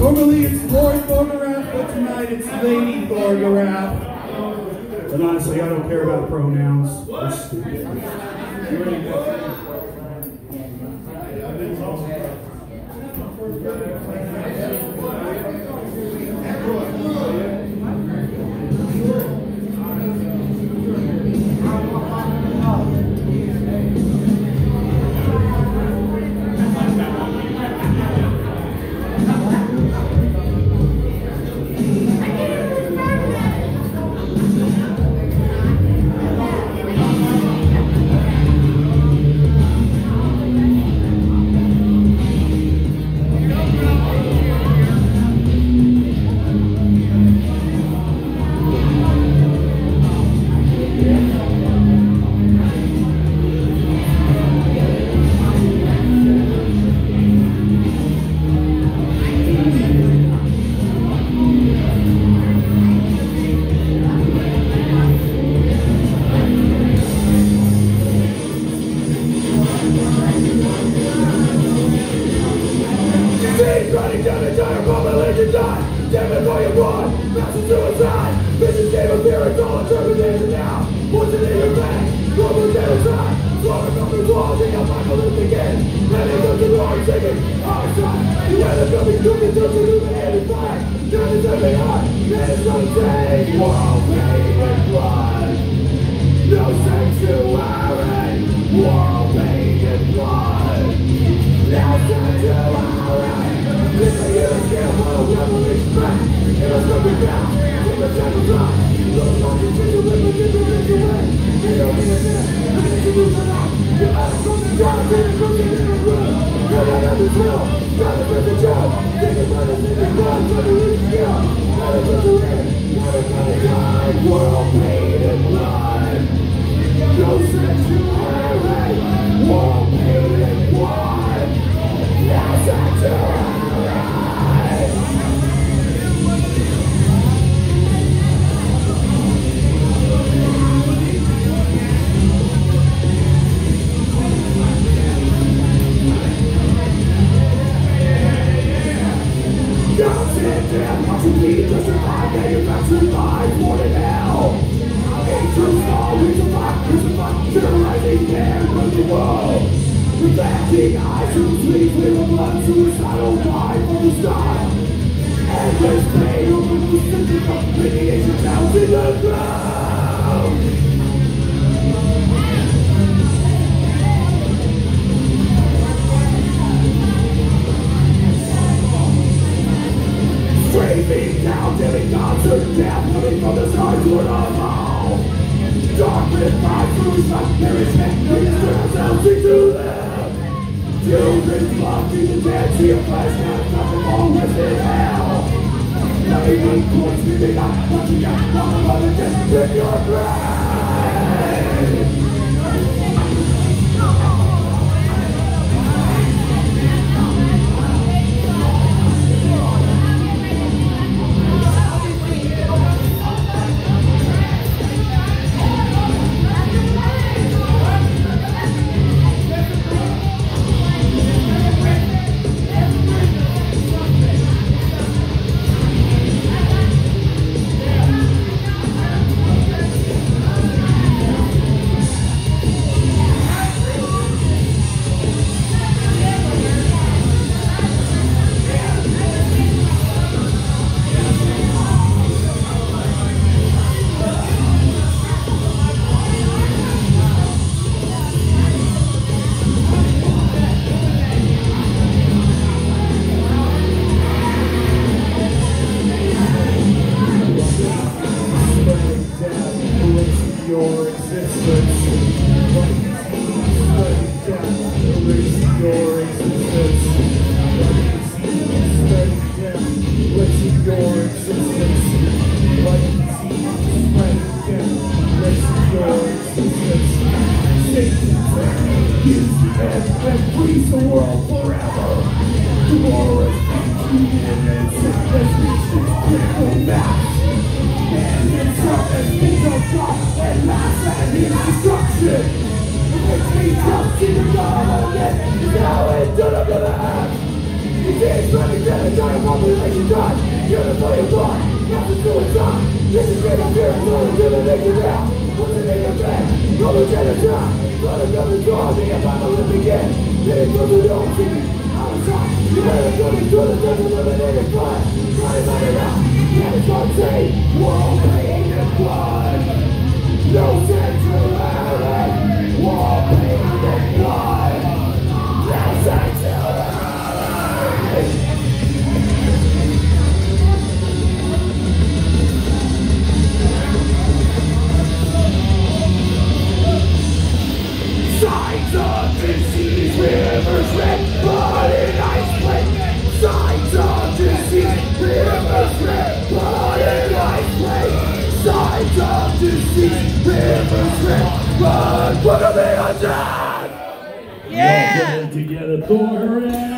Normally it's Lord Thorgarath, but tonight it's Lady Thorgarath. But honestly, I don't care about pronouns. They're stupid. Unify your mind, not to suicide. This is great, I'm here, so I'm gonna make it out. What's the name of that? Go to genocide. Blood another draw, the empire will begin. Then it goes to the old city. Outside, you better go to the devil, eliminated class. Try to find it out. Can't it's on say, war pain and blood. No sanctuary. War pain and blood. No sanctuary. Signs of disease, rivers red, blood and ice flame. Signs of disease, rivers red, blood and ice flame. Signs of disease, rivers red, blood. Put them in a death! Yeah! Together, Thor and